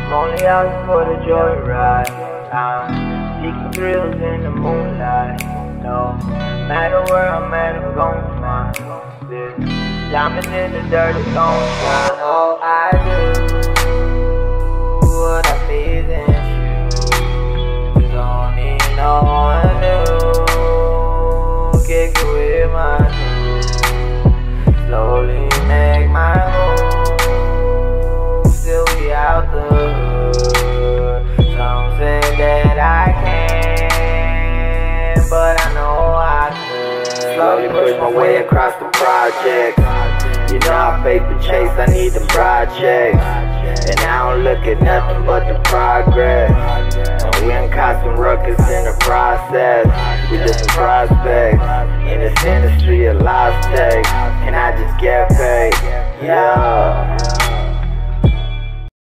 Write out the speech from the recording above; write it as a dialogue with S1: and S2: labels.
S1: I'm only out for the joyride. I'm seeking thrills in the moonlight. No matter where I'm at, I'm gon' find this. Diamonds in the dirt, it's gon' shine. Oh, I do what I please and choose. Don't need no one new. Kick it with my crew. Slowly make my move. Still we out the hood. Some say that I can't, but I know I could. Slowly push my way across the project. You know I paper chase, I need the projects. And I don't look at nothing but the progress. And we done caught some ruckus in the process. We just prospects in this industry of lost takes. And I just get paid, yeah.